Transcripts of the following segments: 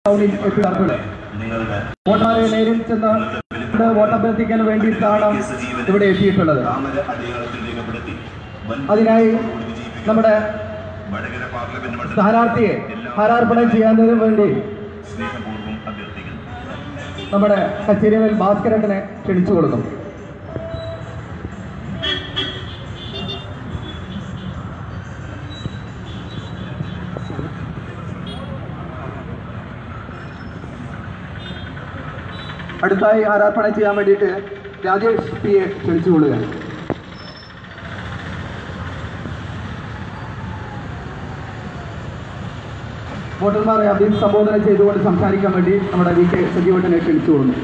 വോട്ടർമാരെ നേരിൽ ചെന്ന് വോട്ടഭ്യർത്ഥിക്കാൻ വേണ്ടിയിട്ടാണ് ഇവിടെ എത്തിയിട്ടുള്ളത്. അതിനായി നമ്മുടെ സ്ഥാനാർത്ഥിയെ ഹാരാർപ്പണം ചെയ്യാനതിനു വേണ്ടി നമ്മുടെ കച്ചേരിയിൽ ഭാസ്കരേട്ടനെ ക്ഷണിച്ചു കൊടുക്കും. അടുത്തായി ആരാധന ചെയ്യാൻ വേണ്ടിയിട്ട് രാജേഷ് പിയെ ക്ഷണിച്ചു കൊള്ളുകയാണ്. വോട്ടർമാരെ അഭിസംബോധന ചെയ്തുകൊണ്ട് സംസാരിക്കാൻ വേണ്ടി നമ്മുടെ വി കെ സജീവനെ ക്ഷണിച്ചു കൊള്ളുന്നു.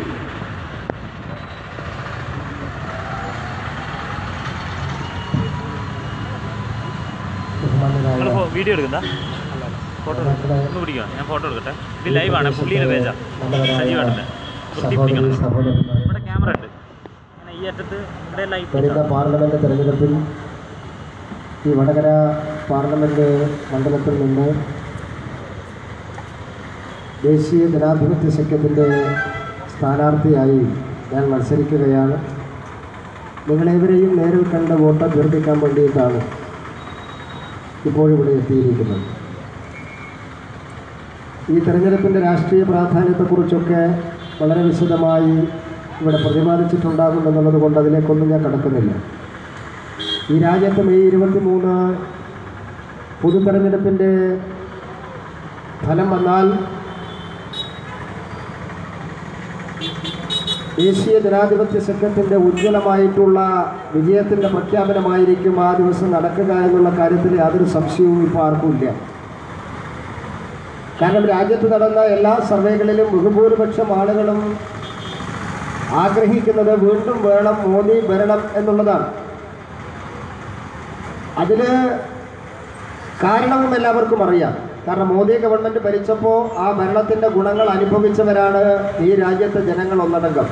വീഡിയോ എടുക്കുന്ന ഫോട്ടോ ഒന്ന് പിടിക്കാം. ഞാൻ ഫോട്ടോ എടുക്കട്ടെ. ഇത് ലൈവാണ്, പുള്ളിയുടെ പേജാ സജീവാണ്. ഇവിടെ ക്യാമറ ഉണ്ട്. ഈ അറ്റത്ത് ഇവിടെ ലൈവ്. പാർലമെന്റ് തെരഞ്ഞെടുപ്പിൽ ഈ വടകര പാർലമെന്റ് മണ്ഡലത്തിൽ നിന്ന് ദേശീയ ജനാധിപത്യ സഖ്യത്തിൻ്റെ സ്ഥാനാർത്ഥിയായി ഞാൻ മത്സരിക്കുകയാണ്. നിങ്ങളേവരെയും നേരിൽ കണ്ട് വോട്ട് അഭ്യർത്ഥിക്കാൻ വേണ്ടിയിട്ടാണ് ഇപ്പോഴിവിടെ എത്തിയിരിക്കുന്നത്. ഈ തെരഞ്ഞെടുപ്പിൻ്റെ രാഷ്ട്രീയ പ്രാധാന്യത്തെക്കുറിച്ചൊക്കെ വളരെ വിശദമായി ഇവിടെ പ്രതിപാദിച്ചിട്ടുണ്ടാകുമെന്നുള്ളത് കൊണ്ട് അതിലേക്കൊന്നും ഞാൻ കടക്കുന്നില്ല. ഈ രാജ്യത്ത് മെയ് 23 പൊതു തെരഞ്ഞെടുപ്പിൻ്റെ ഫലം വന്നാൽ ദേശീയ ജനാധിപത്യ സഖ്യത്തിൻ്റെ ഉജ്ജ്വലമായിട്ടുള്ള വിജയത്തിൻ്റെ പ്രഖ്യാപനമായിരിക്കും ആ ദിവസം നടക്കുക എന്നുള്ള കാര്യത്തിൽ യാതൊരു സംശയവും ഇപ്പോൾ ആർക്കുമില്ല. കാരണം രാജ്യത്ത് നടന്ന എല്ലാ സർവേകളിലും ബഹുഭൂരിപക്ഷം ആളുകളും ആഗ്രഹിക്കുന്നത് വീണ്ടും വേണം, മോദി ഭരണം എന്നുള്ളതാണ്. അതിന് കാരണവും എല്ലാവർക്കും അറിയാം. കാരണം മോദി ഗവൺമെൻറ് ഭരിച്ചപ്പോൾ ആ ഭരണത്തിൻ്റെ ഗുണങ്ങൾ അനുഭവിച്ചവരാണ് ഈ രാജ്യത്തെ ജനങ്ങൾ ഒന്നടങ്കം.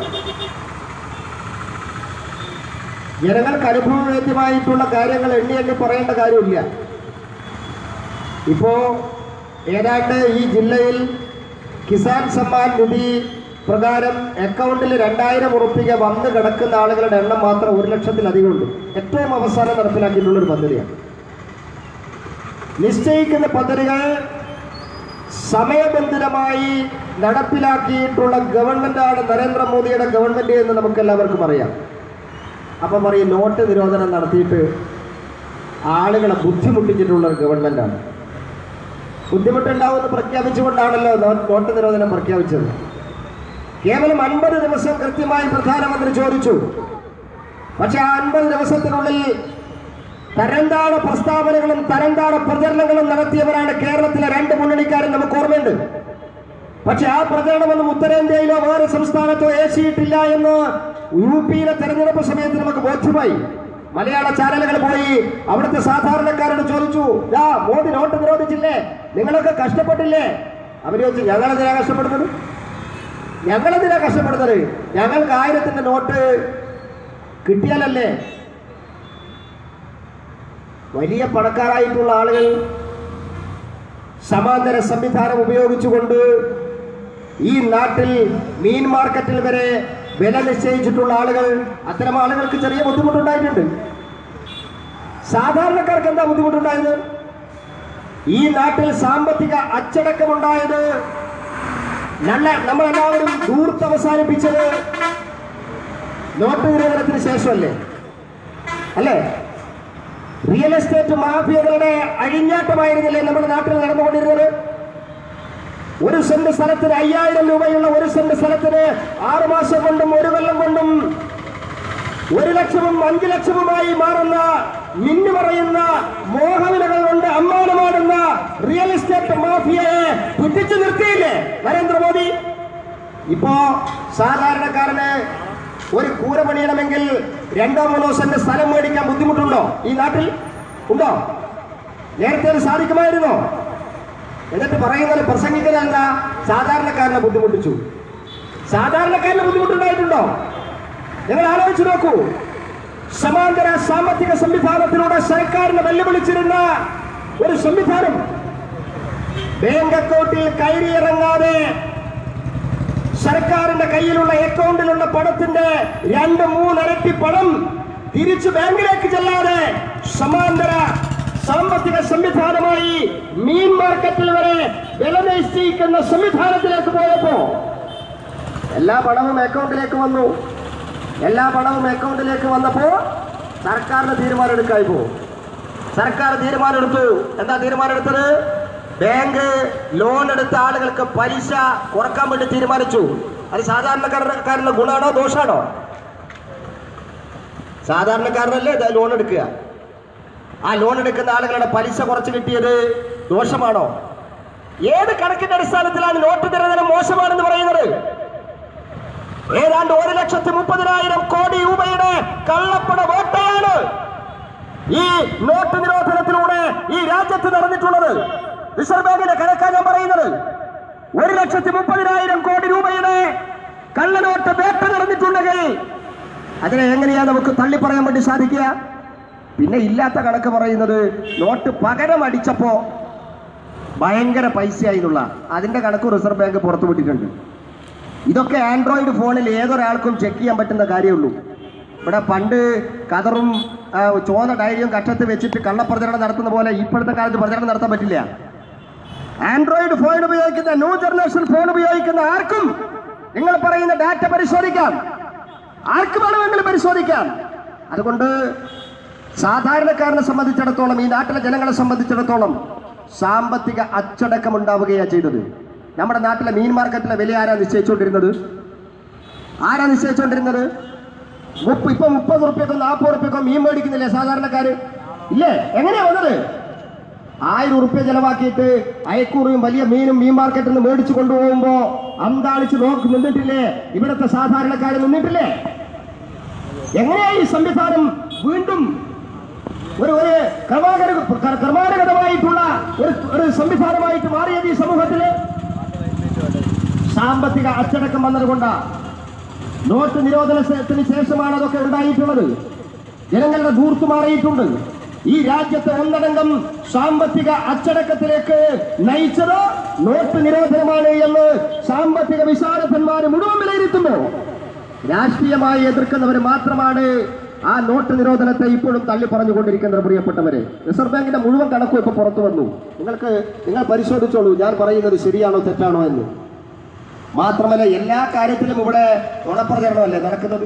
ജനങ്ങൾക്ക് അനുഭവവേദ്യമായിട്ടുള്ള കാര്യങ്ങൾ എണ്ണി പറയേണ്ട കാര്യമില്ല. ഇപ്പോൾ ഏതാണ്ട് ഈ ജില്ലയിൽ കിസാൻ സമ്മാൻ നിധി പ്രകാരം അക്കൗണ്ടിൽ 2000 ഉറുപ്പിക വന്ന് കിടക്കുന്ന ആളുകളുടെ എണ്ണം മാത്രം 1 ലക്ഷത്തിലധികമുണ്ട്. ഏറ്റവും അവസാനം നടപ്പിലാക്കിയിട്ടുള്ളൊരു പദ്ധതിയാണ്. നിശ്ചയിക്കുന്ന പദ്ധതികൾ സമയബന്ധിതമായി നടപ്പിലാക്കിയിട്ടുള്ള ഗവൺമെൻറ്റാണ് നരേന്ദ്രമോദിയുടെ ഗവൺമെൻറ് എന്ന് നമുക്കെല്ലാവർക്കും അറിയാം. അപ്പം പറയും നോട്ട് നിരോധനം നടത്തിയിട്ട് ആളുകളെ ബുദ്ധിമുട്ടിച്ചിട്ടുള്ള ഗവൺമെൻറ്റാണ്. ബുദ്ധിമുട്ടുണ്ടാവുമെന്ന് പ്രഖ്യാപിച്ചുകൊണ്ടാണല്ലോ നോട്ട് നിരോധനം പ്രഖ്യാപിച്ചത്. കേവലം 50 ദിവസം കൃത്യമായി പ്രധാനമന്ത്രി ചോദിച്ചു. പക്ഷെ ആ 50 ദിവസത്തിനുള്ളിൽ തരംതാണ പ്രസ്താവനകളും തരംതാണ പ്രചരണങ്ങളും നടത്തിയവരാണ് കേരളത്തിലെ 2 മുന്നണിക്കാരും നമുക്ക് ഓർമ്മയുണ്ട്. പക്ഷെ ആ പ്രചരണമൊന്നും ഉത്തരേന്ത്യയിലോ വേറെ സംസ്ഥാനത്തോ ഏശിയിട്ടില്ല എന്ന് UP-യിലെ തെരഞ്ഞെടുപ്പ് സമയത്ത് നമുക്ക് ബോധ്യമായി. മലയാള ചാനലുകൾ പോയി അവിടുത്തെ സാധാരണക്കാരോട് ചോദിച്ചു, മോദി നോട്ട് നിരോധിച്ചില്ലേ, നിങ്ങളൊക്കെ കഷ്ടപ്പെട്ടില്ലേ? അവർ ചോദിച്ചു, ഞങ്ങളെന്തിനാ കഷ്ടപ്പെടുന്നത്? ഞങ്ങൾക്ക് 1000-ന്റെ നോട്ട് കിട്ടിയാലല്ലേ. വലിയ പണക്കാരായിട്ടുള്ള ആളുകൾ സമാന്തര സംവിധാനം ഉപയോഗിച്ചുകൊണ്ട് ഈ നാട്ടിൽ മീൻ മാർക്കറ്റിൽ വരെ വില നിശ്ചയിച്ചിട്ടുള്ള ആളുകൾ, അത്തരം ആളുകൾക്ക് ചെറിയ ബുദ്ധിമുട്ടുണ്ടായിട്ടുണ്ട്. സാധാരണക്കാർക്ക് എന്താ ബുദ്ധിമുട്ടുണ്ടായത്? ഈ നാട്ടിൽ സാമ്പത്തിക അച്ചടക്കമുണ്ടായത്, നമ്മളെല്ലാവരും ദൂർത്ത് അവസാനിപ്പിച്ചത് നോട്ട് നിരോധനത്തിന് ശേഷമല്ലേ? അല്ലേ? റിയൽ എസ്റ്റേറ്റ് മാഫിയകളുടെ അഴിഞ്ഞാട്ടമായിരുന്നില്ലേ നമ്മുടെ നാട്ടിൽ നടന്നുകൊണ്ടിരുന്നത്? 1 സെന്റ് സ്ഥലത്തിന് 5000 രൂപയുള്ള 1 സെന്റ് സ്ഥലത്തിന് 6 മാസം കൊണ്ടും 1 കൊല്ലം കൊണ്ടും 1 ലക്ഷവും 5 ലക്ഷവുമായി മാറുന്ന, മിന്നുമറയുന്ന മോഹവിലകൾ കൊണ്ട് അമ്മാനമാടുന്ന റിയൽ എസ്റ്റേറ്റ് മാഫിയയെ പിടിച്ചു നിർത്തിയില്ലേ നരേന്ദ്രമോദി? ഇപ്പോ സാധാരണക്കാരന് ഒരു കൂര പണിയണമെങ്കിൽ 2-3 സെന്റ് സ്ഥലം മേടിക്കാൻ ബുദ്ധിമുട്ടുണ്ടോ? ഈ നാട്ടിൽ ഉണ്ടോ? നേരത്തെ അത് സാധിക്കുമായിരുന്നോ? എന്നിട്ട് പറയുന്നത് പ്രസംഗിക്കുന്നത് എന്താ? സാധാരണക്കാരനെ ബുദ്ധിമുട്ടിച്ചു. സാധാരണക്കാരന് ബുദ്ധിമുട്ടുണ്ടായിട്ടുണ്ടോ? നിങ്ങൾ ആലോചിച്ചു നോക്കൂ. സമാന്തര സാമ്പത്തിക സംവിധാനത്തിലൂടെ സർക്കാരിനെ വെല്ലുവിളിച്ചിരുന്ന ഒരു സംവിധാനം ബാങ്ക് അക്കൗണ്ടിൽ കയറിയിറങ്ങാതെ കയ്യിലുള്ള അക്കൗണ്ടിലുള്ള പണത്തിന്റെ 2-3 ഇരട്ടി പണം തിരിച്ചു ബാങ്കിലേക്ക് ചെല്ലാതെ സമാന്തര സാമ്പത്തിക സംവിധാനമായി മീൻ മാർക്കറ്റിൽ വരെ വില നിശ്ചയിക്കുന്ന സംവിധാനത്തിലേക്ക് പോയപ്പോ എല്ലാ പണവും അക്കൗണ്ടിലേക്ക് വന്നു. എല്ലാ പണവും അക്കൗണ്ടിലേക്ക് വന്നപ്പോ സർക്കാരിന് തീരുമാനമെടുക്കായി പോകും. സർക്കാർ തീരുമാനമെടുത്തു. എന്താ തീരുമാനമെടുത്തത്? ബാങ്ക് ലോൺ എടുത്ത ആളുകൾക്ക് പലിശ കുറക്കാൻ വേണ്ടി തീരുമാനിച്ചു. അത് സാധാരണക്കാരന്റെ ഗുണമാണോ ദോഷമാണോ? സാധാരണക്കാരനല്ലേ ലോൺ എടുക്കുക. ആ ലോൺ എടുക്കുന്ന ആളുകളുടെ പലിശ കുറച്ച് കിട്ടിയത് ദോഷമാണോ? ഏത് കണക്കിന്റെ അടിസ്ഥാനത്തിലാണ് നോട്ട് നിരോധനം മോശമാണെന്ന് പറയുന്നത്? ഏതാണ്ട് 1,30,000 കോടി രൂപയുടെ കള്ളപ്പണ വേട്ടയാണ് ഈ നോട്ട് നിരോധനത്തിലൂടെ ഈ രാജ്യത്ത് നടന്നിട്ടുള്ളത്. റിസർവ് ബാങ്കിന്റെ കണക്കാണ് ഞാൻ പറയുന്നത്. 1,30,000 കോടി രൂപയുടെ കള്ളനോട്ട് വേട്ട നടന്നിട്ടുണ്ടെങ്കിൽ അതിനെ എങ്ങനെയാ നമുക്ക് തള്ളി പറയാൻ വേണ്ടി സാധിക്കുക? പിന്നെ ഇല്ലാത്ത കണക്ക് പറയുന്നത് നോട്ട് പകരം അടിച്ചപ്പോ ഭയങ്കര പൈസയായി എന്നുള്ള അതിന്റെ കണക്ക് റിസർവ് ബാങ്ക് പുറത്തുവിട്ടിട്ടുണ്ട്. ഇതൊക്കെ ആൻഡ്രോയിഡ് ഫോണിൽ ഏതൊരാൾക്കും ചെക്ക് ചെയ്യാൻ പറ്റുന്ന കാര്യമുള്ളൂ. ഇവിടെ പണ്ട് കതറും ചോന്ന ഡയറിയും കക്ഷത്ത് വെച്ചിട്ട് കള്ളപ്രചരണം നടത്തുന്ന പോലെ ഇപ്പോഴത്തെ കാലത്ത് പ്രചരണം നടത്താൻ പറ്റില്ല. ആൻഡ്രോയിഡ് ഫോൺ ഉപയോഗിക്കുന്ന ന്യൂ ജനറേഷൻ ഫോൺ ഉപയോഗിക്കുന്ന ആർക്കും നിങ്ങൾ പറയുന്ന ഡാറ്റ പരിശോധിക്കാം. ആർക്ക് വേണമെങ്കിലും പരിശോധിക്കാം. അതുകൊണ്ട് സാധാരണക്കാരനെ സംബന്ധിച്ചിടത്തോളം, ഈ നാട്ടിലെ ജനങ്ങളെ സംബന്ധിച്ചിടത്തോളം സാമ്പത്തിക അച്ചടക്കം ഉണ്ടാവുകയാണ് ചെയ്തത്. നമ്മുടെ നാട്ടിലെ മീൻ മാർക്കറ്റിലെ വില ആരാ നിശ്ചയിച്ചുകൊണ്ടിരുന്നത്? ആരാ നിശ്ചയിച്ചുകൊണ്ടിരുന്നത്? ഇപ്പൊ 30 റുപ്യക്കോ 40 റുപ്യക്കോ മീൻ മേടിക്കുന്നില്ലേ സാധാരണക്കാര്? ഇല്ലേ? എങ്ങനെയാ വന്നത്? 1000 റുപ്യ ചെലവാക്കിയിട്ട് അയക്കൂറിയും വലിയ മീനും മീൻ മാർക്കറ്റിൽ നിന്ന് മേടിച്ചു കൊണ്ടുപോകുമ്പോ അന്താളിച്ച് നിന്നിട്ടില്ലേ ഇവിടുത്തെ സാധാരണക്കാര്? നിന്നിട്ടില്ലേ? എങ്ങനെയാ ഈ സംവിധാനം വീണ്ടും ഒരു ക്രമാനുഗതമായിട്ടുള്ള ഒരു സംവിധാനമായിട്ട് മാറിയത് ഈ സമൂഹത്തില്? സാമ്പത്തിക അച്ചടക്കം വന്നതുകൊണ്ടാ. നോട്ട് നിരോധനത്തിന് ശേഷമാണ് അതൊക്കെ ഉണ്ടായിട്ടുള്ളത്. ജനങ്ങളുടെ ദൂർത്ത് മാറിയിട്ടുണ്ട്. ഈ രാജ്യത്തെ ഒന്നടങ്കം സാമ്പത്തിക അച്ചടക്കത്തിലേക്ക് നയിച്ചത് നോട്ട് നിരോധനമാണ് എന്ന് സാമ്പത്തിക വിശാരദന്മാര് മുഴുവൻ വിലയിരുത്തുന്നു. രാഷ്ട്രീയമായി എതിർക്കുന്നവർ മാത്രമാണ് ആ നോട്ട് നിരോധനത്തെ ഇപ്പോഴും തള്ളി പറഞ്ഞുകൊണ്ടിരിക്കുന്നത്. പ്രിയപ്പെട്ടവരെ, റിസർവ് ബാങ്കിന്റെ മുഴുവൻ കണക്കും ഇപ്പൊ പുറത്തു വന്നു. നിങ്ങൾ പരിശോധിച്ചോളൂ ഞാൻ പറയുന്നത് ശരിയാണോ തെറ്റാണോ എന്ന്. മാത്രമല്ല എല്ലാ കാര്യത്തിലും ഇവിടെ നുണപ്രചരണമല്ലേ നടക്കുന്നത്.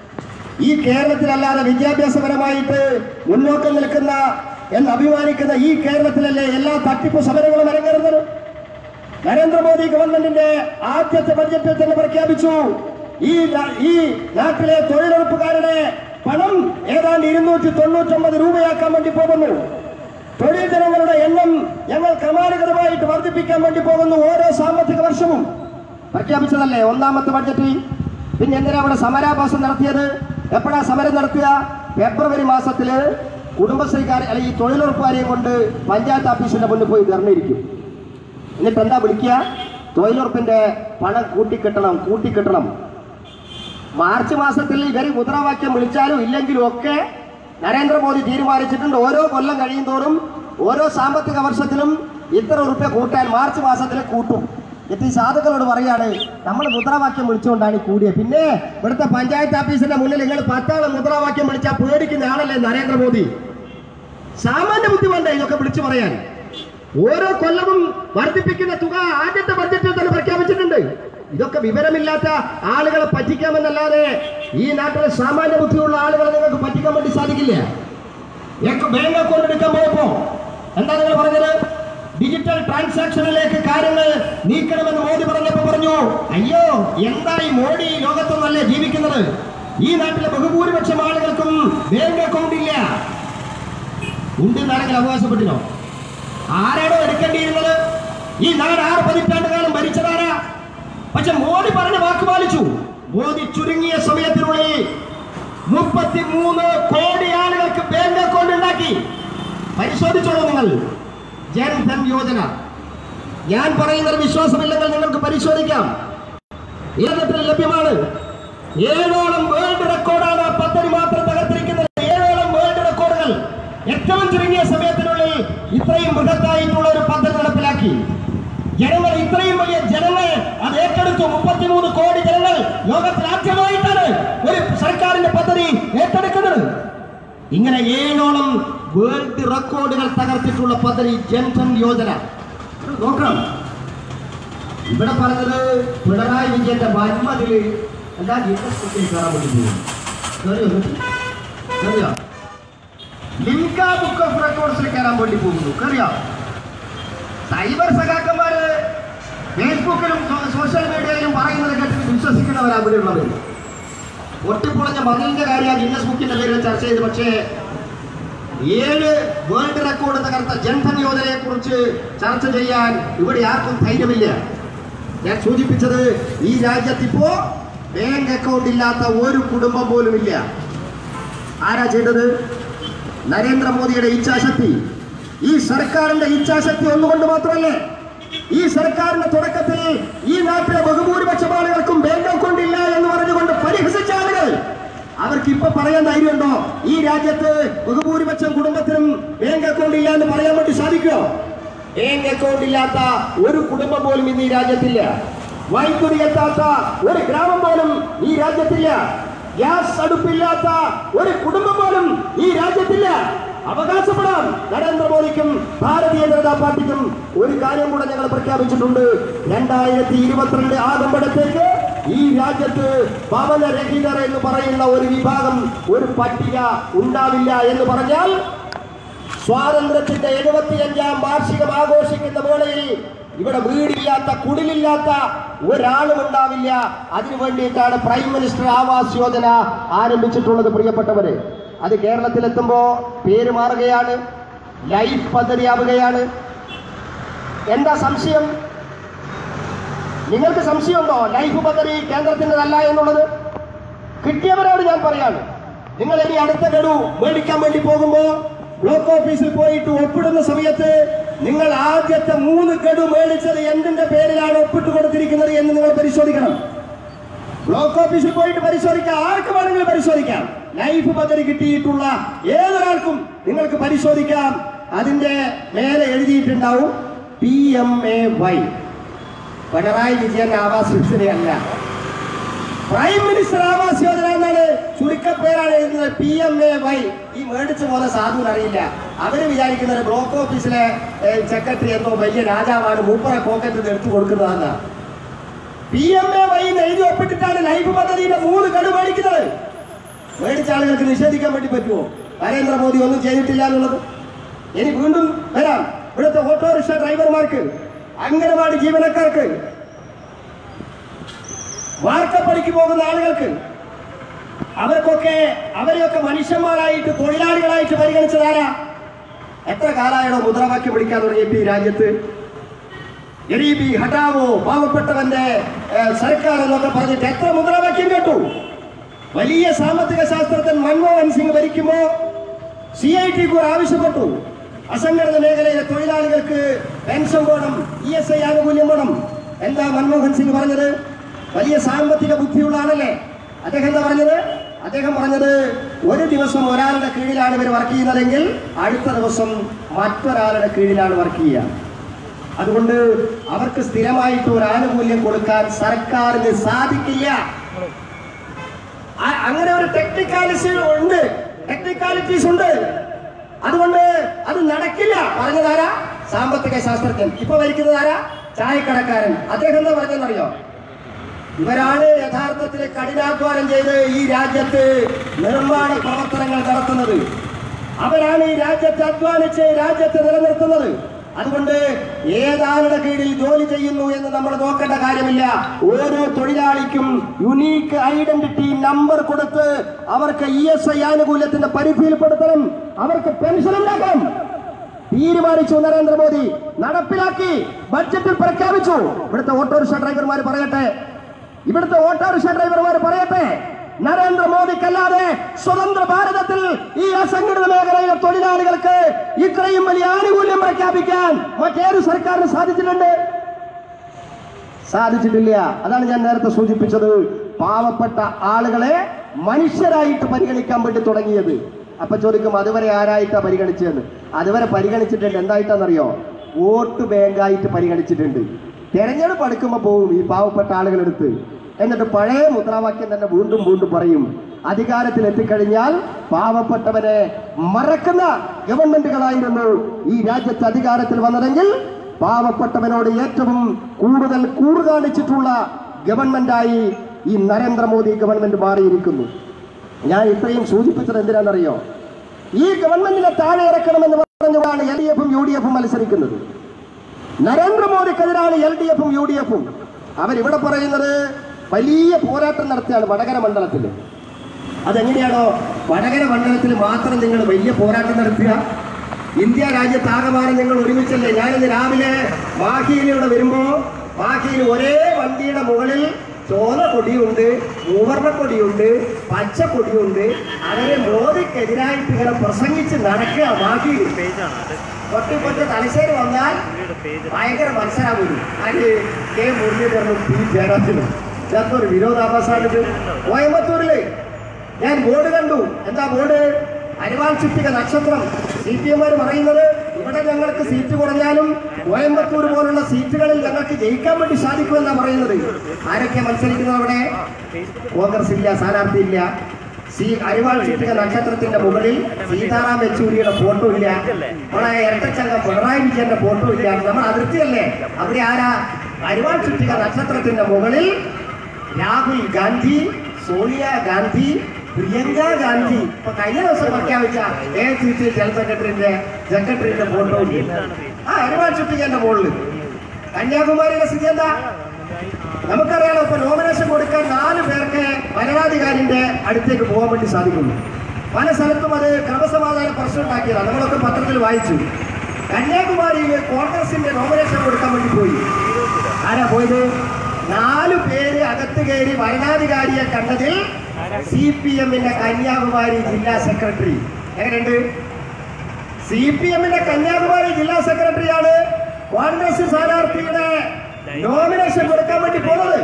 ഈ കേരളത്തിലല്ലാതെ വിദ്യാഭ്യാസപരമായിട്ട് മുന്നോക്കം നിൽക്കുന്ന എന്ന് അഭിമാനിക്കുന്ന ഈ കേരളത്തിലല്ലേ എല്ലാ തട്ടിപ്പ് സമരങ്ങളും അരങ്ങേറുന്നത്. നരേന്ദ്രമോദി ഗവൺമെന്റിന്റെ ആദ്യത്തെ ബഡ്ജറ്റിൽ തന്നെ പ്രഖ്യാപിച്ചു ഈ നാട്ടിലെ തൊഴിലുറപ്പുകാരുടെ പണം ഏതാണ്ട് 299 രൂപയാക്കാൻ വേണ്ടി പോകുന്നു. തൊഴിൽ ദിനങ്ങളുടെ എണ്ണം ഞങ്ങൾ ക്രമാനുഗതമായിട്ട് വർദ്ധിപ്പിക്കാൻ വേണ്ടി പോകുന്നു. ഓരോ സാമ്പത്തിക വർഷവും പ്രഖ്യാപിച്ചതല്ലേ ഒന്നാമത്തെ ബഡ്ജറ്റിൽ. പിന്നെ എന്തിനാ അവിടെ സമരാഭാസം നടത്തിയത്? എപ്പോഴാ സമരം നടത്തുക? ഫെബ്രുവരി മാസത്തില് കുടുംബശ്രീക്കാരെ അല്ലെങ്കിൽ ഈ തൊഴിലുറപ്പുകാരെയും കൊണ്ട് പഞ്ചായത്ത് ഓഫീസിന്റെ മുന്നിൽ പോയി ധർണയിരിക്കും. എന്നിട്ട് എന്താ വിളിക്കുക? തൊഴിലുറപ്പിന്റെ പണം കൂട്ടിക്കെട്ടണം. മാർച്ച് മാസത്തിൽ ഇവർ മുദ്രാവാക്യം വിളിച്ചാലും ഇല്ലെങ്കിലും ഒക്കെ നരേന്ദ്രമോദി തീരുമാനിച്ചിട്ടുണ്ട് ഓരോ കൊല്ലം കഴിയും തോറും ഓരോ സാമ്പത്തിക വർഷത്തിലും ഇത്ര ഉറുപ്പ്യ കൂട്ടാൻ മാർച്ച് മാസത്തിൽ കൂട്ടും. എന്നിട്ട് ഈ സാധുക്കളോട് പറയാണ് നമ്മൾ മുദ്രാവാക്യം വിളിച്ചുകൊണ്ടാണ് കൂടിയത്. പിന്നെ ഇവിടുത്തെ പഞ്ചായത്ത് ഓഫീസിന്റെ മുന്നിൽ നിങ്ങൾ 10 മുദ്രാവാക്യം വിളിച്ചാൽ പേടിക്കുന്ന ആളല്ലേ നരേന്ദ്രമോദി? സാമാന്യ ബുദ്ധി വേണ്ടേ ഇതൊക്കെ വിളിച്ചു പറയാൻ? ഓരോ കൊല്ലവും വർദ്ധിപ്പിക്കുന്ന തുക ആദ്യത്തെ ബഡ്ജറ്റിൽ തന്നെ പ്രഖ്യാപിച്ചിട്ടുണ്ട്. ഇതൊക്കെ വിവരമില്ലാത്ത ആളുകളെ പറ്റിക്കാമെന്നല്ലാതെ ഈ നാട്ടിലെ സാമാന്യ ബുദ്ധിയുള്ള ആളുകളെ നിങ്ങൾക്ക് പറ്റിക്കാൻ വേണ്ടി സാധിക്കില്ല. ബാങ്ക് അക്കൗണ്ട് എടുക്കാൻ പോയപ്പോ എന്താ നിങ്ങൾ പറഞ്ഞത്? ഡിജിറ്റൽ ട്രാൻസാക്ഷനിലേക്ക് കാര്യങ്ങൾ നീക്കണമെന്ന് മോദി പറഞ്ഞപ്പോ പറഞ്ഞു അയ്യോ എന്താ ഈ മോഡി ലോകത്തൊന്നല്ലേ ജീവിക്കുന്നത്? ഈ നാട്ടിലെ ബഹുഭൂരിപക്ഷം ആളുകൾക്കും ബാങ്ക് അക്കൗണ്ട് ഇല്ല. ഉണ്ടെന്നാണെങ്കിൽ അവകാശപ്പെട്ടിനോ? ആരാണോ എടുക്കേണ്ടിയിരുന്നത്? ഈ നാട് 6 പതിറ്റാണ്ട് കാലം ഭരിച്ചതാരാ? പക്ഷെ മോദി പറഞ്ഞ വാക്ക് പാലിച്ചു. മോദി ചുരുങ്ങിയ സമയത്തിനുള്ളിൽ 33 കോടി ആളുകൾക്ക് ബാങ്ക് അക്കൗണ്ട് ഉണ്ടാക്കി. പരിശോധിച്ചോളൂ നിങ്ങൾ. ജൻധൻ യോജന. ഞാൻ പറയുന്നത് വിശ്വാസമില്ലെങ്കിൽ നിങ്ങൾക്ക് പരിശോധിക്കാം. ഇന്റർനെറ്റിൽ ലഭ്യമാണ്. 7ഓളം വേൾഡ് റെക്കോർഡാണ് ആ പദ്ധതി മാത്രം തകർത്തിരിക്കുന്നത്. 7ഓളം വേൾഡ് റെക്കോർഡുകൾ ഏറ്റവും ചുരുങ്ങിയ സമയത്തിനുള്ളിൽ ഇത്രയും ബൃഹത്തായിട്ടുള്ള ഒരു പദ്ധതി നടപ്പിലാക്കി. ജനങ്ങൾ ഇത്രയും വലിയ ജനങ്ങൾ അത് ഏറ്റെടുത്തു. 33 കോടി ജനങ്ങൾ ഇങ്ങനെ 7ഓളം വേൾഡ് റെക്കോർഡുകൾ തകർത്തിട്ടുള്ള പദ്ധതി ജൻധൻ യോജന. നോക്കണം, ഇവിടെ പറഞ്ഞത് പിണറായി വിജയന്റെ വന്മതില് എല്ലാ ജില്ലയിൽ കയറാൻ വേണ്ടി പോകുന്നു. അറിയാം, ലിംക ബുക്ക് ഓഫ് റെക്കോർഡ്സിൽ കയറാൻ വേണ്ടി പോകുന്നു. അറിയാം, സൈബർ സഖാക്കന്മാര് ഫേസ്ബുക്കിലും സോഷ്യൽ മീഡിയയിലും പറയുന്നത് കേട്ടിട്ട് വിശ്വസിക്കുന്നവരാ ഇവിടെയുള്ളത്. ഒട്ടിപ്പൊളഞ്ഞ മതിലിന്റെ കാര്യം ഗിന്നസ് ബുക്കിന്റെ പേരിൽ ചർച്ച ചെയ്തു. പക്ഷേ 7 വേൾഡ് റെക്കോർഡ് തകർത്ത ജൻധൻ യോജനയെ കുറിച്ച് ചർച്ച ചെയ്യാൻ ഇവിടെ ആർക്കും ധൈര്യമില്ല. ഞാൻ സൂചിപ്പിച്ചത്, ഈ രാജ്യത്തിപ്പോ ബാങ്ക് അക്കൗണ്ട് ഇല്ലാത്ത ഒരു കുടുംബം പോലും ഇല്ല. ആരാ ചെയ്തത്? നരേന്ദ്രമോദിയുടെ ഇച്ഛാശക്തി. ഈ സർക്കാരിന്റെ ഇച്ഛാശക്തി ഒന്നുകൊണ്ട് മാത്രമല്ലേ. ഈ സർക്കാരിന്റെ തുടക്കത്തിൽ ഈ നാട്ടിലെ ബഹുഭൂരിപക്ഷം ആളുകൾക്കും ബാങ്ക് അക്കൗണ്ട് ഇല്ല എന്ന് പറഞ്ഞുകൊണ്ട് പരിഹസിച്ച ആളുകൾ, അവർക്ക് ഇപ്പൊ പറയാൻ ധൈര്യമുണ്ടോ ഈ രാജ്യത്ത് ബഹുഭൂരിപക്ഷം കുടുംബത്തിനും ബാങ്ക് അക്കൗണ്ട് ഇല്ല എന്ന് പറയാൻ വേണ്ടി സാധിക്കുമോ? ബാങ്ക് അക്കൗണ്ട് ഇല്ലാത്ത ഒരു കുടുംബം പോലും ഇന്ന് ഈ രാജ്യത്തില്ല. വൈദ്യുതി എത്താത്ത ഒരു ഗ്രാമം പോലും ഈ രാജ്യത്തില്ല. ഗ്യാസ് അടുപ്പില്ലാത്ത ഒരു കുടുംബം പോലും ഈ രാജ്യത്തില്ല. അവകാശപ്പെടാം, നരേന്ദ്രമോദിക്കും ഭാരതീയ ജനതാ പാർട്ടിക്കും ഒരു കാര്യം കൂടെ ഞങ്ങൾ പ്രഖ്യാപിച്ചിട്ടുണ്ട്. 2022 ആകുമ്പോഴത്തേക്ക് ഈ രാജ്യത്ത് ഭവനരഹിതർ എന്ന് പറയുന്ന ഒരു വിഭാഗം, ഒരു പട്ടിക ഉണ്ടാവില്ല എന്ന് പറഞ്ഞാൽ സ്വാതന്ത്ര്യത്തിന്റെ 75ാം വാർഷികം ആഘോഷിക്കുന്ന വേളയിൽ ഇവിടെ വീടില്ലാത്ത, കുടിലില്ലാത്ത ഒരാളും ഉണ്ടാവില്ല. അതിനു വേണ്ടിയിട്ടാണ് പ്രൈം മിനിസ്റ്റർ ആവാസ് യോജന ആരംഭിച്ചിട്ടുള്ളത്. പ്രിയപ്പെട്ടവര്, അത് കേരളത്തിലെത്തുമ്പോ പേര് മാറുകയാണ്, ലൈഫ് പദ്ധതിയാവുകയാണ്. എന്താ സംശയം? നിങ്ങൾക്ക് സംശയമുണ്ടോ ലൈഫ് പദ്ധതി കേന്ദ്രത്തിൻ്റെതല്ല എന്നുള്ളത്? കിട്ടിയവരോട് ഞാൻ പറയാണ്, നിങ്ങൾ ഇനി അടുത്ത ഗഡു മേടിക്കാൻ വേണ്ടി പോകുമ്പോ ബ്ലോക്ക് ഓഫീസിൽ പോയിട്ട് ഒപ്പിടുന്ന സമയത്ത് നിങ്ങൾ ആദ്യത്തെ 3 ഗഡു മേടിച്ചത് എന്തിന്റെ പേരിലാണ് ഒപ്പിട്ട് കൊടുത്തിരിക്കുന്നത് എന്ന് നിങ്ങൾ പരിശോധിക്കണം. ബ്ലോക്ക് ഓഫീസിൽ പോയിട്ട് പരിശോധിക്കാം, ആർക്ക് വേണമെങ്കിലും പരിശോധിക്കാം. ലൈഫ് പദ്ധതി കിട്ടിയിട്ടുള്ള ഏതൊരാൾക്കും നിങ്ങൾക്ക് പരിശോധിക്കാം. അതിന്റെ മേലെ എഴുതിയിട്ടുണ്ടാവും PMAY. പിണറായി വിജയൻ ആവാസ് യോജനയല്ല, പ്രൈം മിനിസ്റ്റർ ആവാസ് യോജന എന്നാണ് ചുരുക്കപ്പേരാണ് എഴുതുന്നത്. PMAY. ഈ മേടിച്ചു പോകുന്ന സാധുവിന് അറിയില്ല. അവര് വിചാരിക്കുന്നത് ബ്ലോക്ക് ഓഫീസിലെ സെക്രട്ടറി എന്തോ വലിയ രാജാവാണ്, മൂപ്പറെ പോക്കറ്റിൽ നിന്ന് എടുത്തു കൊടുക്കുന്നതാണ്. PMAY എഴുതി ഒപ്പിട്ടിട്ടാണ് ലൈഫ് പദ്ധതിയുടെ 3 ഗഡു മേടിക്കുന്നത്. മേടിച്ച ആളുകൾക്ക് നിഷേധിക്കാൻ വേണ്ടി പറ്റുമോ? നരേന്ദ്രമോദി ഒന്നും ചെയ്തിട്ടില്ല എന്നുള്ളത്. ഇനി വീണ്ടും വരാം. ഇവിടുത്തെ ഓട്ടോറിക്ഷ ഡ്രൈവർമാർക്ക്, അംഗനവാടി ജീവനക്കാർക്ക്, വാർക്കപ്പണിക്ക് പോകുന്ന ആളുകൾക്ക്, അവരെയൊക്കെ മനുഷ്യന്മാരായിട്ട്, തൊഴിലാളികളായിട്ട് പരിഗണിച്ചതാരാ? എത്ര കാലമായോ മുദ്രാവാക്യം വിളിക്കാൻ തുടങ്ങിയിട്ട് ഈ രാജ്യത്ത്? ഗരീബി ഹട്ടാവോ, പാവപ്പെട്ടവന്റെ സർക്കാർ എന്നൊക്കെ പറഞ്ഞിട്ട് എത്ര മുദ്രാവാക്യം കേട്ടു? വലിയ സാമ്പത്തിക ശാസ്ത്രജ്ഞൻ മൻമോഹൻ സിംഗ് ഭരിക്കുമ്പോ CIT ആവശ്യപ്പെട്ടു, അസംഘടിത മേഖലയിലെ തൊഴിലാളികൾക്ക് പെൻഷൻ വേണം, ESI ആനുകൂല്യം വേണം. എന്താ മൻമോഹൻ സിംഗ് പറഞ്ഞത്? വലിയ സാമ്പത്തിക ബുദ്ധിയുള്ള ആളല്ലേ അദ്ദേഹം. എന്താ പറഞ്ഞത്? അദ്ദേഹം പറഞ്ഞത്, ഒരു ദിവസം ഒരാളുടെ കീഴിലാണ് ഇവർ വർക്ക് ചെയ്യുന്നതെങ്കിൽ അടുത്ത ദിവസം മറ്റൊരാളുടെ കീഴിലാണ് വർക്ക് ചെയ്യുക. അതുകൊണ്ട് അവർക്ക് സ്ഥിരമായിട്ട് ഒരു ആനുകൂല്യം കൊടുക്കാൻ സർക്കാരിന് സാധിക്കില്ല. അങ്ങനെ ഒരു ടെക്നിക്കാലിറ്റീസ് ഉണ്ട്. അതുകൊണ്ട് അത് നടക്കില്ല. പറഞ്ഞതാരാ? സാമ്പത്തിക ശാസ്ത്രജ്ഞൻ. ഇപ്പൊ ഭരിക്കുന്നതാരാ? ചായക്കടക്കാരൻ. അദ്ദേഹം എന്താ പറഞ്ഞെന്നറിയോ? ഇവരാണ് യഥാർത്ഥത്തിൽ കഠിനാധ്വാനം ചെയ്ത് ഈ രാജ്യത്ത് നിർമ്മാണ പ്രവർത്തനങ്ങൾ നടത്തുന്നത്. അവരാണ് ഈ രാജ്യത്തെ അധ്വാനിച്ച് രാജ്യത്തെ നിലനിർത്തുന്നത്. അതുകൊണ്ട് ഏതാളുടെ കീഴിൽ ജോലി ചെയ്യുന്നു എന്ന് നമ്മൾ നോക്കേണ്ട കാര്യമില്ല. ഓരോ തൊഴിലാളിക്കും യുണീക്ക് ഐഡന്റിറ്റി നമ്പർ കൊടുത്ത് അവർക്ക് ESI ആനുകൂല്യത്തിന്റെ പരിധിയിൽപ്പെടുത്തണം, അവർക്ക് പെൻഷൻ ഉണ്ടാക്കണം. തീരുമാനിച്ചു നരേന്ദ്രമോദി, നടപ്പിലാക്കി, ബഡ്ജറ്റിൽ പ്രഖ്യാപിച്ചു. ഇവിടുത്തെ ഓട്ടോറിക്ഷ ഡ്രൈവർമാർ പറയട്ടെ, നരേന്ദ്രമോദിക്കല്ലാതെ സ്വതന്ത്ര ഭാരതത്തിൽ ഈ അസംഘടിത മേഖലയിലെ തൊഴിലാളികൾക്ക് ഇത്രയും വലിയ ആനുകൂല്യം പ്രഖ്യാപിക്കാൻ മറ്റേത് സർക്കാരിന് സാധിച്ചിട്ടില്ല. അതാണ് ഞാൻ നേരത്തെ സൂചിപ്പിച്ചത്. പാവപ്പെട്ട ആളുകളെ മനുഷ്യരായിട്ട് പരിഗണിക്കാൻ വേണ്ടി തുടങ്ങിയത്. അപ്പൊ ചോദിക്കും, അതുവരെ ആരായിട്ടാ പരിഗണിച്ചതെന്ന്? അതുവരെ പരിഗണിച്ചിട്ടുണ്ട്. എന്തായിട്ടാണെന്നറിയോ? വോട്ട് ബാങ്കായിട്ട് പരിഗണിച്ചിട്ടുണ്ട്. തെരഞ്ഞെടുപ്പ് അടുക്കുമ്പോൾ പോവും ഈ പാവപ്പെട്ട ആളുകളെടുത്ത്, എന്നിട്ട് പഴയ മുദ്രാവാക്യം തന്നെ വീണ്ടും പറയും. അധികാരത്തിൽ എത്തിക്കഴിഞ്ഞാൽ പാവപ്പെട്ടവരെ മറക്കുന്ന ഗവൺമെന്റുകളായിരുന്നു ഈ രാജ്യത്ത് അധികാരത്തിൽ വന്നതെങ്കിൽ പാവപ്പെട്ടവനോട് ഏറ്റവും കൂടുതൽ കൂറ് കാണിച്ചിട്ടുള്ള ഗവൺമെന്റായി ഈ നരേന്ദ്രമോദി ഗവൺമെന്റ് മാറിയിരിക്കുന്നു. ഞാൻ ഇത്രയും സൂചിപ്പിച്ചത് എന്തിനാണെന്നറിയോ? ഈ ഗവൺമെന്റിനെ താഴെ ഇറക്കണമെന്ന് പറഞ്ഞുകൊണ്ടാണ് LDF ഉം UDF ഉം മത്സരിക്കുന്നത്. നരേന്ദ്രമോദിക്കെതിരാണ് LDF ഉം UDF ഉം. അവരിവിടെ പറയുന്നത് വലിയ പോരാട്ടം നടത്തിയാണ് വടകര മണ്ഡലത്തിൽ. അതെങ്ങനെയാണോ വടകര മണ്ഡലത്തിൽ മാത്രം നിങ്ങൾ വലിയ പോരാട്ടം നടത്തുക? ഇന്ത്യ രാജ്യത്താകമാനം നിങ്ങൾ ഒരുമിച്ചല്ലേ? ഞാനിന്ന് രാവിലെ മാഹിയിലൂടെ വരുമ്പോ മാഹിയിൽ ഒരേ വണ്ടിയുടെ മുകളിൽ ചോന കൊടിയുണ്ട്, മൂവർണ്ണ കൊടിയുണ്ട്, പച്ച കൊടിയുണ്ട്. അവരെ മോദിക്കെതിരായിട്ട് ഇങ്ങനെ പ്രസംഗിച്ച് നടക്കുക. മാഹിയിൽ തൊട്ടിപ്പറ്റ തലശ്ശേരി വന്നാൽ ഭയങ്കര മത്സരമാണ്. അതിന് കെ മുരളീധരനും പി ജയരാജനും ഇതൊരു വിരോധാഭാസമാണിത്. കോയമ്പത്തൂരില് ഞാൻ ബോർഡ് കണ്ടു. എന്താ ബോർഡ്? അരിവാൾ ചുറ്റിക നക്ഷത്രം. CPM പറയുന്നത് ഇവിടെ ഞങ്ങൾക്ക് സീറ്റ് കുറഞ്ഞാലും കോയമ്പത്തൂർ പോലുള്ള സീറ്റുകളിൽ ഞങ്ങൾക്ക് ജയിക്കാൻ വേണ്ടി സാധിക്കുമെന്നാണ് പറയുന്നത്. ആരൊക്കെ മത്സരിക്കുന്നത് അവിടെ? കോൺഗ്രസ് ഇല്ല, സ്ഥാനാർത്ഥി ഇല്ല. അരിവാൾ ചുറ്റിക നക്ഷത്രത്തിന്റെ മുകളിൽ സീതാറാം യെച്ചൂരിയുടെ ഫോട്ടോ ഇല്ല. നമ്മളെ ഇരട്ടച്ചങ്കം പിണറായി വിജയന്റെ ഫോട്ടോ ഇല്ല. നമ്മൾ അതിർത്തിയല്ലേ? അവിടെ ആരാ? അരിവാൾ ചുറ്റിക നക്ഷത്രത്തിന്റെ മുകളിൽ രാഹുൽ ഗാന്ധി, സോണിയ ഗാന്ധി, പ്രിയങ്ക ഗാന്ധി. ഇപ്പൊ കഴിഞ്ഞ ദിവസം പ്രഖ്യാപിച്ച AICC ജനറൽ സെക്രട്ടറിന്റെ ഫോട്ടോ ആ അരിവാൾ ചുറ്റികന്റെ മുകളിൽ. കന്യാകുമാരിയുടെ സ്ഥിതി എന്താ നമുക്കറിയാലോ. ഇപ്പൊ നോമിനേഷൻ കൊടുക്കാൻ 4 പേർക്ക് ഭരണാധികാരിന്റെ അടുത്തേക്ക് പോകാൻ വേണ്ടി സാധിക്കുന്നു. പല സ്ഥലത്തും അത് ക്രമസമാധാന പ്രശ്നം ഉണ്ടാക്കിയതാണ്. നമ്മളൊക്കെ പത്രത്തിൽ വായിച്ചു. കന്യാകുമാരിയിൽ കോൺഗ്രസിന്റെ നോമിനേഷൻ കൊടുക്കാൻ വേണ്ടി പോയി. ആരാ പോയത്? 4 പേര് അകത്ത് കയറി ഭരണാധികാരിയെ കണ്ടതിൽ CPMന്റെ കന്യാകുമാരി ജില്ലാ സെക്രട്ടറി. എങ്ങനെയുണ്ട്? CPMന്റെ കന്യാകുമാരി ജില്ലാ സെക്രട്ടറിയാണ് കോൺഗ്രസ് സ്ഥാനാർത്ഥിയുടെ നോമിനേഷൻ കൊടുക്കാൻ വേണ്ടി പോകുന്നത്.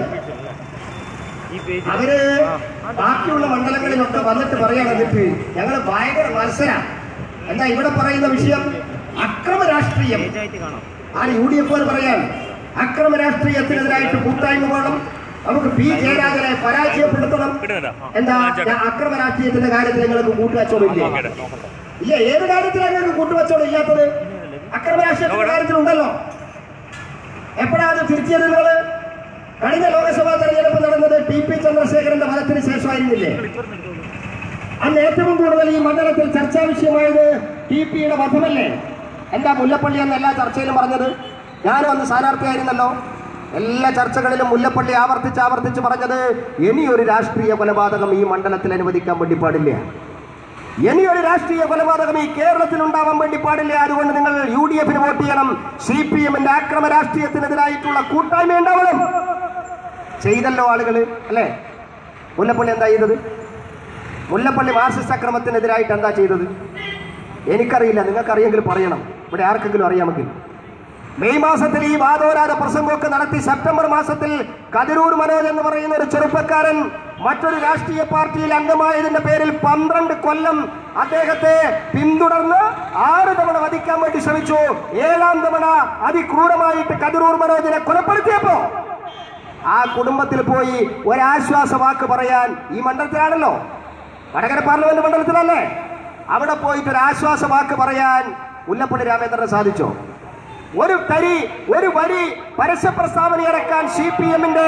അവര് ബാക്കിയുള്ള മണ്ഡലങ്ങളിലൊക്കെ വന്നിട്ട് പറയാൻ വന്നിട്ട് ഞങ്ങൾ ഭയങ്കര മത്സര. എന്താ ഇവിടെ പറയുന്ന വിഷയം? അക്രമ രാഷ്ട്രീയം. ആണ് UDF പറയാൻ. അക്രമ രാഷ്ട്രീയത്തിനെതിരായിട്ട് കൂട്ടായ്മ വേണം. നമുക്ക് പി ജയരാജനെ പരാജയപ്പെടുത്തണം. എന്താ അക്രമ രാഷ്ട്രീയത്തിന്റെ കാര്യത്തിൽ നിങ്ങൾക്ക് കൂട്ടുവച്ചോടില്ലേ? ഇല്ല. ഏത് കാര്യത്തിലാണ് നിങ്ങൾക്ക് കൂട്ടുവച്ചോട് ഇല്ലാത്തത്? അക്രമ രാഷ്ട്രീയത്തിന്റെ കാര്യത്തിലുണ്ടല്ലോ. എപ്പോഴാണ് തിരിച്ചത്? നിങ്ങള് കഴിഞ്ഞ ലോക്സഭാ തെരഞ്ഞെടുപ്പ് നടന്നത് TP ചന്ദ്രശേഖരന്റെ വധത്തിന് ശേഷമായിരുന്നില്ലേ? അന്ന് ഏറ്റവും കൂടുതൽ ഈ മണ്ഡലത്തിൽ ചർച്ചാ വിഷയമായത് TPയുടെ വധമല്ലേ? എന്താ മുല്ലപ്പള്ളി എന്ന എല്ലാ ചർച്ചയിലും പറഞ്ഞത്? ഞാനും അന്ന് സ്ഥാനാർത്ഥിയായിരുന്നല്ലോ. എല്ലാ ചർച്ചകളിലും മുല്ലപ്പള്ളി ആവർത്തിച്ച് പറഞ്ഞത് ഇനിയൊരു രാഷ്ട്രീയ കൊലപാതകം ഈ മണ്ഡലത്തിൽ അനുവദിക്കാൻ വേണ്ടി പാടില്ല. ഇനിയൊരു രാഷ്ട്രീയ കൊലപാതകം ഈ കേരളത്തിൽ ഉണ്ടാവാൻ വേണ്ടി പാടില്ല. അതുകൊണ്ട് നിങ്ങൾ UDFന് വോട്ട് ചെയ്യണം. CPMന്റെ അക്രമ രാഷ്ട്രീയത്തിനെതിരായിട്ടുള്ള കൂട്ടായ്മ ഉണ്ടാവണം. ചെയ്തല്ലോ ആളുകൾ അല്ലേ? മുല്ലപ്പള്ളി എന്താ ചെയ്തത്? മുല്ലപ്പള്ളി മാർക്സിസ്റ്റ് അക്രമത്തിനെതിരായിട്ട് എന്താ ചെയ്തത്? എനിക്കറിയില്ല. നിങ്ങൾക്കറിയെങ്കിൽ പറയണം. ഇവിടെ ആർക്കെങ്കിലും അറിയാമെങ്കിൽ. മെയ് മാസത്തിൽ ഈ വാദോരാത പ്രസംഗമൊക്കെ നടത്തി സെപ്റ്റംബർ മാസത്തിൽ കതിരൂർ മനോജ് എന്ന് പറയുന്ന ഒരു ചെറുപ്പക്കാരൻ മറ്റൊരു രാഷ്ട്രീയ പാർട്ടിയിൽ അംഗമായതിന്റെ പേരിൽ 12 കൊല്ലം അദ്ദേഹത്തെ പിന്തുടർന്ന് 6 തവണ വധിക്കാൻ വേണ്ടി ശ്രമിച്ചു. 7ാം തവണ അതിക്രൂരമായിട്ട് കതിരൂർ മനോജിനെ കൊലപ്പെടുത്തിയപ്പോ ആ കുടുംബത്തിൽ പോയി ഒരാശ്വാസ വാക്ക് പറയാൻ, ഈ മണ്ഡലത്തിലാണല്ലോ, വടകര പാർലമെന്റ് മണ്ഡലത്തിലല്ലേ, അവിടെ പോയിട്ട് ഒരു ആശ്വാസ വാക്ക് പറയാൻ മുല്ലപ്പള്ളി രാമചന്ദ്രന് സാധിച്ചോ? ഒരു വരി പരസ്യ പ്രസ്താവന ഇറക്കാൻ CPMന്റെ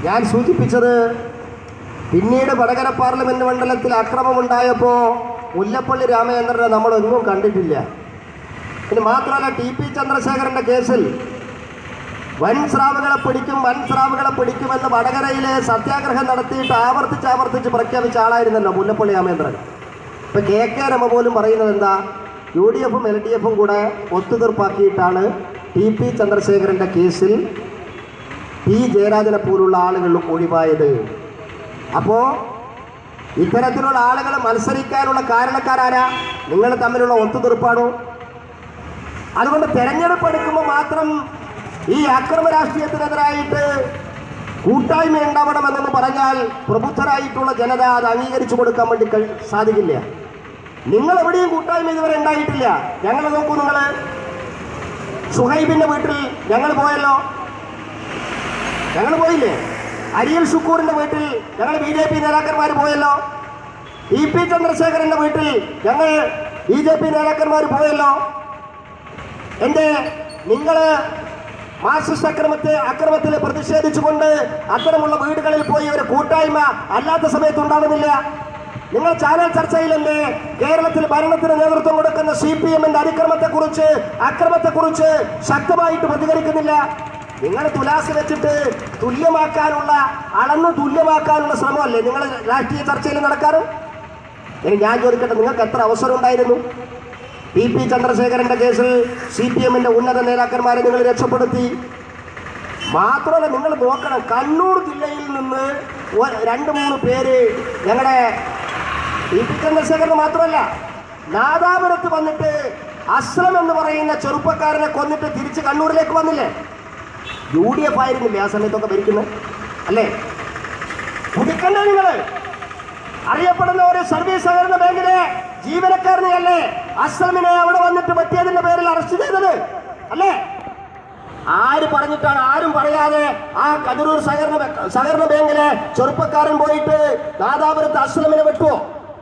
ഞാൻ സൂചിപ്പിച്ചത് പിന്നീട് വടകര പാർലമെന്റ് മണ്ഡലത്തിൽ അക്രമമുണ്ടായപ്പോൾ മുല്ലപ്പള്ളി രാമചന്ദ്രനെ നമ്മളൊന്നും കണ്ടിട്ടില്ല. പിന്നെ മാത്രമല്ല, ടി.പി. ചന്ദ്രശേഖരൻ്റെ കേസിൽ വൻ സ്രാവുകളെ പിടിക്കുമെന്ന് വടകരയിലെ സത്യാഗ്രഹം നടത്തിയിട്ട് ആവർത്തിച്ച് പ്രഖ്യാപിച്ച ആളായിരുന്നല്ലോ മുല്ലപ്പള്ളി രാമചന്ദ്രൻ. ഇപ്പം കെ രമ പോലും പറയുന്നത് എന്താ, UDF-ഉം LDF-ഉം കൂടെ ഒത്തുതീർപ്പാക്കിയിട്ടാണ് ടി.പി. ചന്ദ്രശേഖരൻ്റെ കേസിൽ P. ജയരാജനെ പോലുള്ള ആളുകളിലും ഒഴിവായത്. അപ്പോൾ ഇത്തരത്തിലുള്ള ആളുകൾ മത്സരിക്കാനുള്ള കാരണക്കാരാരാ? നിങ്ങൾ തമ്മിലുള്ള ഒത്തുതീർപ്പാണോ? അതുകൊണ്ട് തെരഞ്ഞെടുപ്പ് എടുക്കുമ്പോൾ മാത്രം ഈ അക്രമ രാഷ്ട്രീയത്തിനെതിരായിട്ട് കൂട്ടായ്മ ഉണ്ടാവണമെന്ന് പറഞ്ഞാൽ പ്രബുദ്ധരായിട്ടുള്ള ജനത അത് അംഗീകരിച്ചു കൊടുക്കാൻ വേണ്ടി സാധിക്കില്ല. നിങ്ങൾ എവിടെയും കൂട്ടായ്മ ഇതുവരെ ഉണ്ടായിട്ടില്ല. ഞങ്ങൾ നോക്കൂ, നിങ്ങൾ സുഹൈബിൻ്റെ വീട്ടിൽ ഞങ്ങൾ പോയല്ലോ, ഞങ്ങൾ പോയില്ലേ? അരിയൽ ഷുക്കൂറിൻ്റെ വീട്ടിൽ ഞങ്ങൾ BJP നേതാക്കന്മാർ പോയല്ലോ. ടി.പി. ചന്ദ്രശേഖരൻ്റെ വീട്ടിൽ ഞങ്ങൾ BJP നേതാക്കന്മാർ പോയല്ലോ. നിങ്ങൾ മാർക്സിസ്റ്റ് അക്രമത്തിൽ പ്രതിഷേധിച്ചുകൊണ്ട് അത്തരമുള്ള വീടുകളിൽ പോയി ഒരു കൂട്ടായ്മ അല്ലാത്ത സമയത്ത് ഉണ്ടാകുന്നില്ല. നിങ്ങൾ ചാനൽ ചർച്ചയിലല്ലേ കേരളത്തിൽ ഭരണത്തിന് നേതൃത്വം കൊടുക്കുന്ന CPM-ന്റെ അക്രമത്തെക്കുറിച്ച് ശക്തമായിട്ട് പ്രതികരിക്കുന്നില്ല? നിങ്ങൾ തുലാസ് വെച്ചിട്ട് അളന്ന് തുല്യമാക്കാനുള്ള ശ്രമമല്ലേ നിങ്ങൾ രാഷ്ട്രീയ ചർച്ചയിൽ നടക്കാറ്? ഇനി ഞാൻ ചോദിക്കട്ടെ, നിങ്ങൾക്ക് എത്ര അവസരം ഉണ്ടായിരുന്നു? ടി.പി. ചന്ദ്രശേഖരൻ്റെ കേസിൽ CPM-ന്റെ ഉന്നത നേതാക്കന്മാരെ നിങ്ങൾ രക്ഷപ്പെടുത്തി. മാത്രമല്ല, നിങ്ങൾ നോക്കണം, കണ്ണൂർ ജില്ലയിൽ നിന്ന് 2-3 പേര് ഞങ്ങളുടെ ടി.പി. ചന്ദ്രശേഖരന് മാത്രമല്ല നാദാപുരത്ത് വന്നിട്ട് അസ്ലം എന്ന് പറയുന്ന ചെറുപ്പക്കാരനെ കൊന്നിട്ട് തിരിച്ച് കണ്ണൂരിലേക്ക് വന്നില്ലേ? UDF ആയിരുന്നില്ലേ ആ സമയത്തൊക്കെ ഭരിക്കുന്നത്? അല്ലേ? കുടിക്കണ്ടേ നിങ്ങൾ? അറിയപ്പെടുന്ന ഒരു സർവീസ് സഹകരണ ബാങ്കിലെ ജീവനക്കാരനെയല്ലേ അസ്ലമിനെ അവിടെ വന്നിട്ട് പറ്റിയതിന്റെ പേരിൽ അറസ്റ്റ് ചെയ്തത്? അല്ലേ? ആര് പറഞ്ഞിട്ടാണ്? ആരും പറയാതെ ആ കതിരൂർ സഹകരണ ബാങ്കിലെ ചെറുപ്പക്കാരൻ പോയിട്ട് നാദാപുരത്ത് അസ്ലമിനെ വെട്ടുവോ?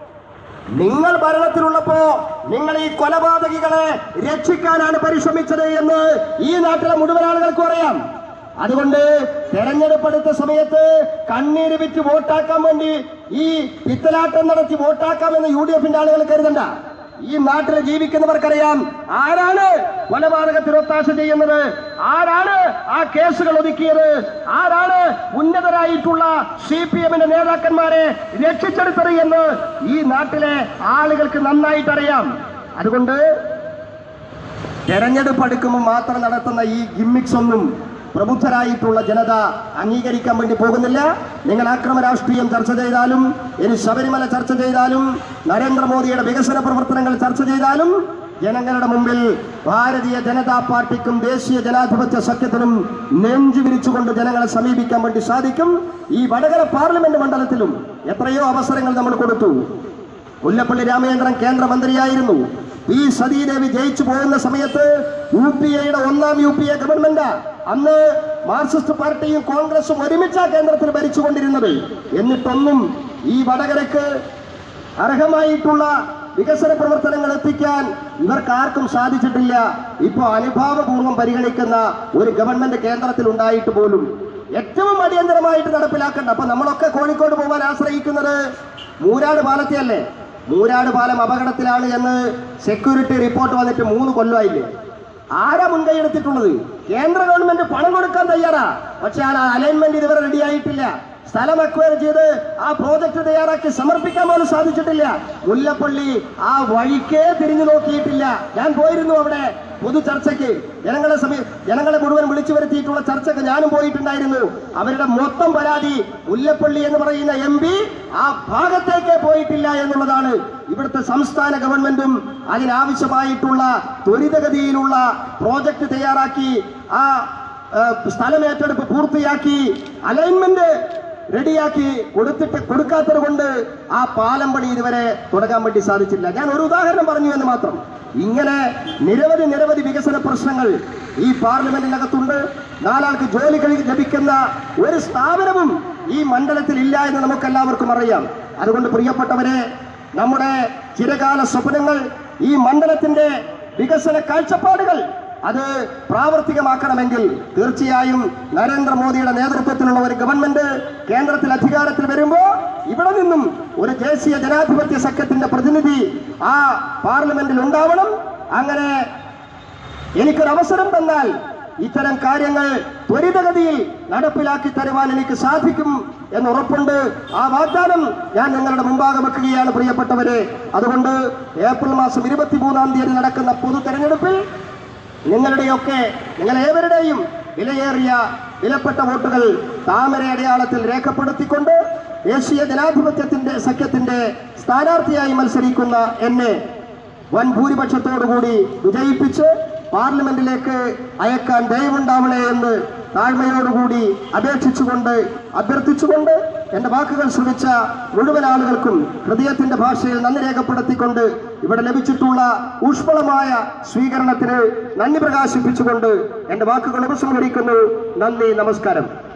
നിങ്ങൾ ഭരണത്തിലുള്ളപ്പോ നിങ്ങൾ ഈ കൊലപാതകികളെ രക്ഷിക്കാനാണ് പരിശ്രമിച്ചത് എന്ന് ഈ നാട്ടിലെ മുഴുവൻ ആളുകൾക്കും അറിയാം. അതുകൊണ്ട് തെരഞ്ഞെടുപ്പെടുത്ത സമയത്ത് കണ്ണീര് വിറ്റ് വോട്ടാക്കാൻ വേണ്ടി ഈ പിത്തലാട്ടം നടത്തി വോട്ടാക്കാമെന്ന് UDF-ന്റെ ആളുകൾ കരുതണ്ട. ഈ നാട്ടിൽ ജീവിക്കുന്നവർക്കറിയാം ആരാണ് കൊലപാതകത്തിന് ഒത്താശ ചെയ്യുന്നത്, ആരാണ് ആ കേസുകൾ ഒതുക്കിയത്, ആരാണ് ഉന്നതരായിട്ടുള്ള CPM-ന്റെ നേതാക്കന്മാരെ രക്ഷിച്ചെടുത്തത് എന്ന് ഈ നാട്ടിലെ ആളുകൾക്ക് നന്നായിട്ടറിയാം. അതുകൊണ്ട് തെരഞ്ഞെടുപ്പ് അടുക്കുമ്പോൾ മാത്രം നടത്തുന്ന ഈ ഗിമ്മിക്സ് ഒന്നും പ്രബുദ്ധരായിട്ടുള്ള ജനത അംഗീകരിക്കാൻ വേണ്ടി പോകുന്നില്ല. നിങ്ങൾ അക്രമ രാഷ്ട്രീയം ചർച്ച ചെയ്താലും, ഇനി ശബരിമല ചർച്ച ചെയ്താലും, നരേന്ദ്രമോദിയുടെ വികസന പ്രവർത്തനങ്ങൾ ചർച്ച ചെയ്താലും ജനങ്ങളുടെ മുമ്പിൽ ഭാരതീയ ജനതാ പാർട്ടിക്കും ദേശീയ ജനാധിപത്യ സഖ്യത്തിനും നെഞ്ചു വിരിച്ചുകൊണ്ട് ജനങ്ങളെ സമീപിക്കാൻ വേണ്ടി സാധിക്കും. ഈ വടകര പാർലമെന്റ് മണ്ഡലത്തിലും എത്രയോ അവസരങ്ങൾ നമ്മൾ കൊടുത്തു. മുല്ലപ്പള്ളി രാമചന്ദ്രൻ കേന്ദ്രമന്ത്രിയായിരുന്നു. ഈ സതീദേവി ജയിച്ചു പോകുന്ന സമയത്ത് UPA-യുടെ 1ാം UPA ഗവൺമെന്റ്, അന്ന് മാർക്സിസ്റ്റ് പാർട്ടിയും കോൺഗ്രസും ഒരുമിച്ചാ കേന്ദ്രത്തിൽ ഭരിച്ചുകൊണ്ടിരുന്നത്. എന്നിട്ടൊന്നും ഈ വടകരക്ക് അർഹമായിട്ടുള്ള വികസന പ്രവർത്തനങ്ങൾ എത്തിക്കാൻ ഇവർക്കാർക്കും സാധിച്ചിട്ടില്ല. ഇപ്പോൾ അനുഭാവപൂർവ്വം പരിഗണിക്കുന്ന ഒരു ഗവൺമെന്റ് കേന്ദ്രത്തിൽ ഉണ്ടായിട്ട് പോലും ഏറ്റവും അടിയന്തരമായിട്ട് നടപ്പിലാക്കേണ്ട. അപ്പൊ നമ്മളൊക്കെ കോഴിക്കോട് പോകാൻ ആശ്രയിക്കുന്നത് മൂരാട് പാലത്തെയല്ലേ? മൂരാട് പാലം അപകടത്തിലാണ് എന്ന് സെക്യൂരിറ്റി റിപ്പോർട്ട് വന്നിട്ട് 3 കൊല്ലമായില്ലേ? ആരാ മുൻകൈ എടുത്തിട്ടുള്ളത്? കേന്ദ്ര ഗവൺമെന്റ് പണം കൊടുക്കാൻ തയ്യാറാ, പക്ഷെ ആ അലൈൻമെന്റ് ഇതുവരെ റെഡിയായിട്ടില്ല. സ്ഥലം അക്വയർ ചെയ്ത് ആ പ്രോജക്ട് തയ്യാറാക്കി സമർപ്പിക്കാൻ പോലും സാധിച്ചിട്ടില്ല. മുല്ലപ്പള്ളി ആ വഴിക്കേ തിരിഞ്ഞു നോക്കിയിട്ടില്ല. ഞാൻ പോയിരുന്നു അവിടെ പൊതു ചർച്ചയ്ക്ക്, ജനങ്ങളെ മുഴുവൻ വിളിച്ചു വരുത്തിയിട്ടുള്ള ചർച്ചയ്ക്ക് ഞാനും പോയിട്ടുണ്ടായിരുന്നു. അവരുടെ മൊത്തം പരാതി മുല്ലപ്പള്ളി എന്ന് പറയുന്ന MP ആ ഭാഗത്തേക്കേ പോയിട്ടില്ല എന്നുള്ളതാണ്. ഇവിടുത്തെ സംസ്ഥാന ഗവൺമെന്റും അതിനാവശ്യമായിട്ടുള്ള ത്വരിതഗതിയിലുള്ള പ്രോജക്ട് തയ്യാറാക്കി ആ സ്ഥലമേറ്റെടുപ്പ് പൂർത്തിയാക്കി അലൈൻമെന്റ് റെഡിയാക്കി കൊടുക്കാത്തത് കൊണ്ട് ആ പാലം പണി ഇതുവരെ തുടങ്ങാൻ വേണ്ടി സാധിച്ചില്ല. ഞാൻ ഒരു ഉദാഹരണം പറഞ്ഞു എന്ന് മാത്രം. ഇങ്ങനെ നിരവധി വികസന പ്രശ്നങ്ങൾ ഈ പാർലമെന്റിനകത്തുണ്ട്. 4 ആൾക്ക് ജോലി ലഭിക്കുന്ന ഒരു സ്ഥാപനവും ഈ മണ്ഡലത്തിൽ ഇല്ല എന്ന് നമുക്കെല്ലാവർക്കും അറിയാം. അതുകൊണ്ട് പ്രിയപ്പെട്ടവരെ, നമ്മുടെ ചിരകാല സ്വപ്നങ്ങൾ, ഈ മണ്ഡലത്തിന്റെ വികസന കാഴ്ചപ്പാടുകൾ അത് പ്രാവർത്തികമാക്കണമെങ്കിൽ തീർച്ചയായും നരേന്ദ്രമോദിയുടെ നേതൃത്വത്തിലുള്ള ഒരു ഗവൺമെന്റ് കേന്ദ്രത്തിൽ അധികാരത്തിൽ വരുമ്പോൾ ഇവിടെ നിന്നും ഒരു ദേശീയ ജനാധിപത്യ സഖ്യത്തിന്റെ പ്രതിനിധി ആ പാർലമെന്റിൽ ഉണ്ടാവണം. അങ്ങനെ എനിക്കൊരവസരം തന്നാൽ ഇത്തരം കാര്യങ്ങൾ ത്വരിതഗതിയിൽ നടപ്പിലാക്കി തരുവാൻ എനിക്ക് സാധിക്കും എന്നുറപ്പുണ്ട്. ആ വാഗ്ദാനം ഞാൻ നിങ്ങളുടെ മുമ്പാകെ വെക്കുകയാണ് പ്രിയപ്പെട്ടവരെ. അതുകൊണ്ട് ഏപ്രിൽ മാസം 23-ാം തീയതി നടക്കുന്ന പൊതു തെരഞ്ഞെടുപ്പിൽ നിങ്ങളേവരുടെയും വിലയേറിയ വിലപ്പെട്ട വോട്ടുകൾ താമര അടയാളത്തിൽ രേഖപ്പെടുത്തിക്കൊണ്ട് ദേശീയ ജനാധിപത്യത്തിന്റെ സഖ്യത്തിന്റെ സ്ഥാനാർത്ഥിയായി മത്സരിക്കുന്ന എന്നെ വൻ ഭൂരിപക്ഷത്തോടുകൂടി വിജയിപ്പിച്ച് പാർലമെന്റിലേക്ക് അയക്കാൻ ദയവുണ്ടാവണേ എന്ന് താഴ്മയോടുകൂടി അഭ്യർത്ഥിച്ചുകൊണ്ട് എന്റെ വാക്കുകൾ ശ്രമിച്ച മുഴുവൻ ആളുകൾക്കും ഹൃദയത്തിന്റെ ഭാഷയിൽ നന്ദി രേഖപ്പെടുത്തിക്കൊണ്ട് ഇവിടെ ലഭിച്ചിട്ടുള്ള ഊഷ്മളമായ സ്വീകരണത്തിന് നന്ദി പ്രകാശിപ്പിച്ചുകൊണ്ട് എന്റെ വാക്കുകൾ ഉപസംഹരിക്കുന്നു. നന്ദി, നമസ്കാരം.